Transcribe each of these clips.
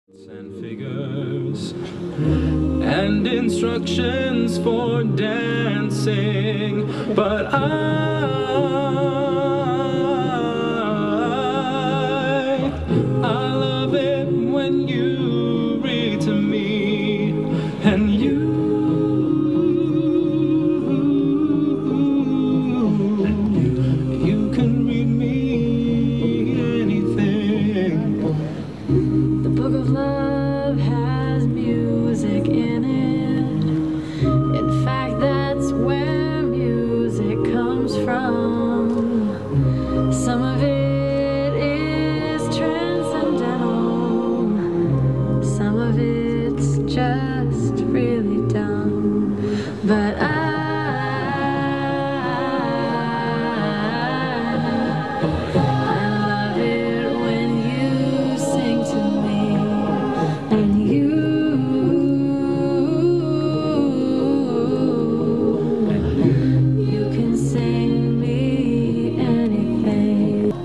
And figures and instructions for dancing, but I love it when you read to me, and you can read me anything. The book of love has music in it. In fact, that's where music comes from. Some of it is transcendental. Some of it's just really dumb. But I love it when you sing to me, and you can sing me anything.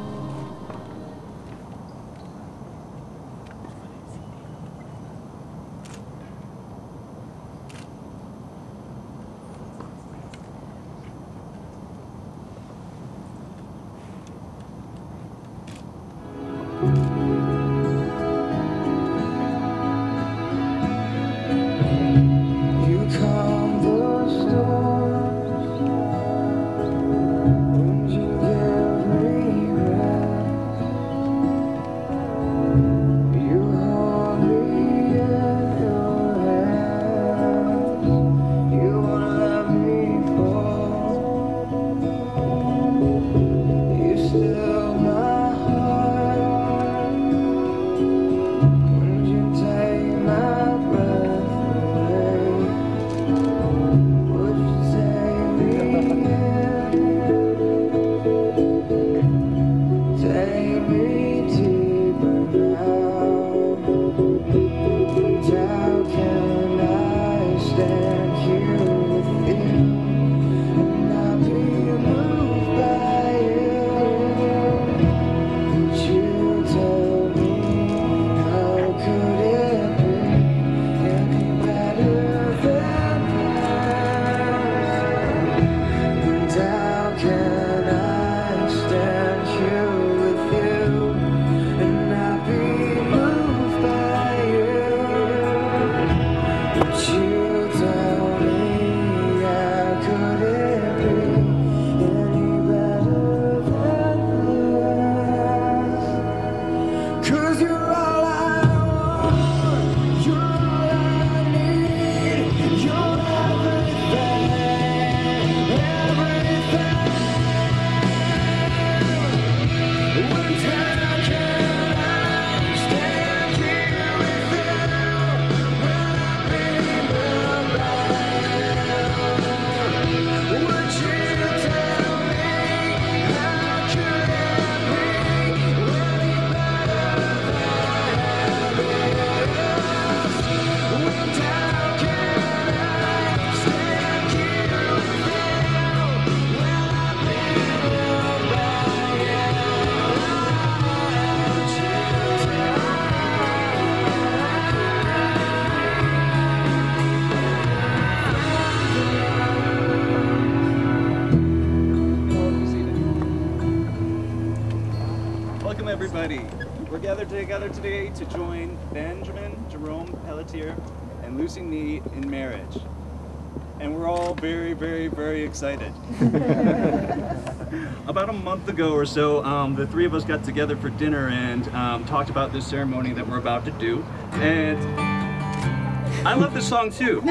You calm the storms and you give me rest. You hold me in your hands. You won't let me fall. You still my heart when you take my breath away. Would you take me in? Take me deeper now. And how can I stand here with you and not be moved by you? Would you tell me, how could it be any better than this? And how can I stand here with you and not be moved by you? Would you tell me, how could it be any better than this? 'Cause you're all I want, you're all I need, you're everything, everything. When how can I stand here with you when I've been loved by you? Would you tell me, how could it be any better than this? When how can I stand here with you when I've been loved by you? Would you Welcome everybody. We're gathered together today to join Benjamin Jerome Pelletier and Lucy Nee in marriage. And we're all very, very, very excited. About a month ago or so, the three of us got together for dinner and talked about this ceremony that we're about to do. And I love this song too.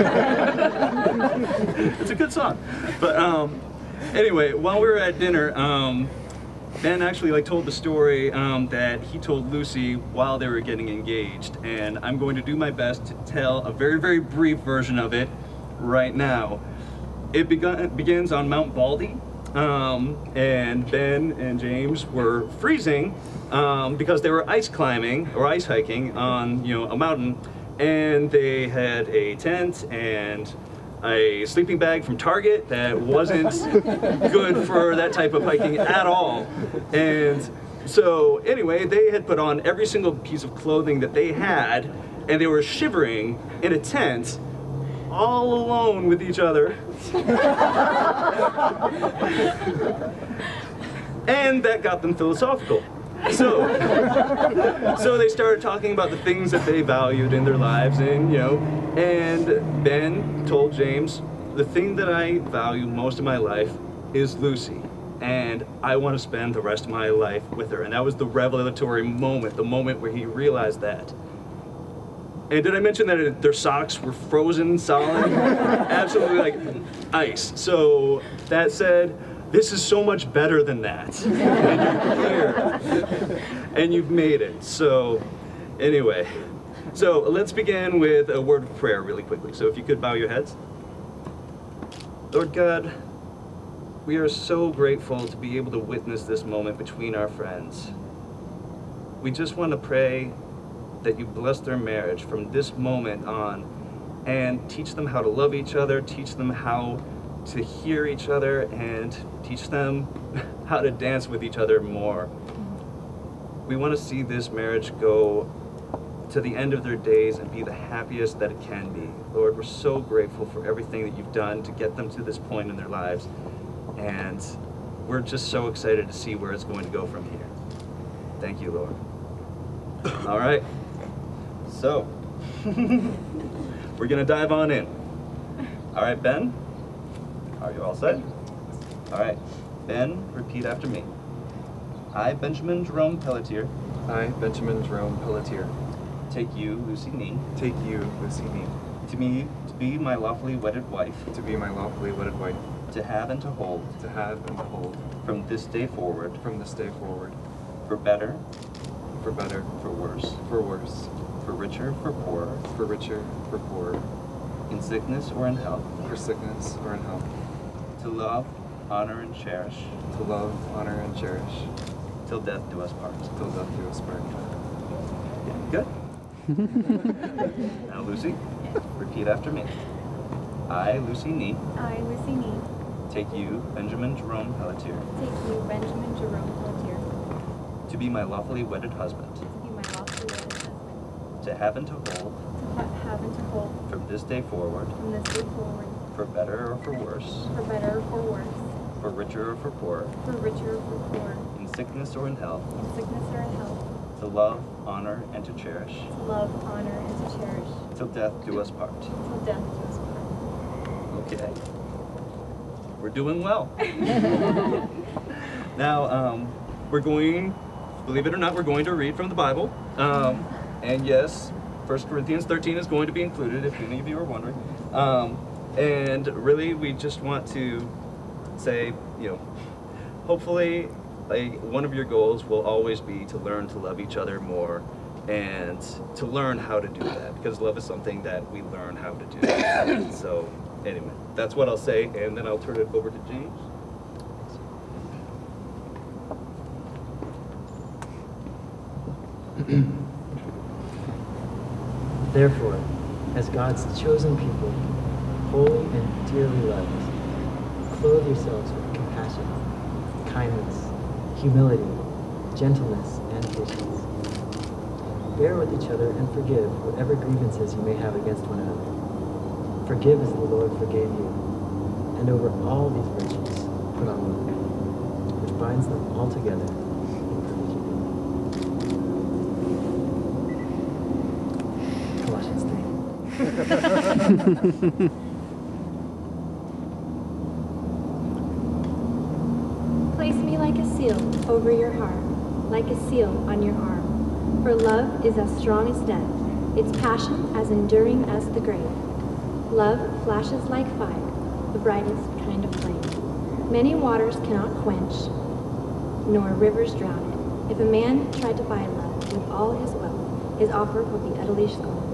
It's a good song. But anyway, while we were at dinner, Ben actually told the story that he told Lucy while they were getting engaged, and I'm going to do my best to tell a very, very brief version of it right now. It begins on Mount Baldy, and Ben and James were freezing because they were ice climbing or ice hiking on a mountain, and they had a tent and a sleeping bag from Target that wasn't good for that type of hiking at all. And So anyway, they had put on every single piece of clothing that they had, and they were shivering in a tent, all alone with each other. And that got them philosophical. So they started talking about the things that they valued in their lives, and and Ben told James, the thing that I value most in my life is Lucy, and I want to spend the rest of my life with her. And that was the revelatory moment, the moment where he realized that. And did I mention that their socks were frozen solid? Absolutely like ice. So that said, this is so much better than that. And you're here. And you've made it. So anyway, so let's begin with a word of prayer really quickly. So if you could bow your heads. Lord God, we are so grateful to be able to witness this moment between our friends. We just want to pray that you bless their marriage from this moment on and teach them how to love each other, teach them how to hear each other, and teach them how to dance with each other more. We want to see this marriage go to the end of their days and be the happiest that it can be. Lord, we're so grateful for everything that you've done to get them to this point in their lives, and we're just so excited to see where it's going to go from here. Thank you, Lord. All right, so we're gonna dive on in. All right, Ben, are you all set? All right, Ben, repeat after me. I, Benjamin Jerome Pelletier, I, Benjamin Jerome Pelletier, take you, Lucy Nee, take you, Lucy Nee, to be my lawfully wedded wife, to be my lawfully wedded wife, to have and to hold, from this day forward, for better, for better, for worse, for richer, for poorer, for poorer, in sickness or in health, for sickness or in health, to love, honor, and cherish, to love, honor, and cherish, till death do us part. till death do us part. Good. Now, Lucy, repeat after me. I, Lucy Nee, I, Lucy Nee, take you, Benjamin Jerome Pelletier, take you, Benjamin Jerome Pelletier, to be my lawfully wedded husband, to be my lawfully wedded husband, to have and to hold, to have and to hold, from this day forward, from this day forward, for better or for worse, for better or for worse, for richer or for poorer, for richer or for poorer, in sickness or in health, in sickness or in health, to love, honor, and to cherish, to love, honor, and to cherish, till death do us part. till death do us part. Okay. We're doing well. Now, we're going, believe it or not, we're going to read from the Bible. And yes, 1 Corinthians 13 is going to be included, if any of you are wondering. And really, we just want to say, hopefully, one of your goals will always be to learn to love each other more and to learn how to do that, because love is something that we learn how to do. So anyway, that's what I'll say, and then I'll turn it over to James. Therefore, as God's chosen people, holy and dearly loved, clothe yourselves with compassion, kindness, humility, gentleness, and patience. Bear with each other and forgive whatever grievances you may have against one another. Forgive as the Lord forgave you, and over all these virtues put on love, which binds them all together in perfect unity. Colossians 3. Place me like a seal over your heart, like a seal on your arm. For love is as strong as death, its passion as enduring as the grave. Love flashes like fire, the brightest kind of flame. Many waters cannot quench, nor rivers drown it. If a man tried to buy love with all his wealth, his offer would be utterly scorned.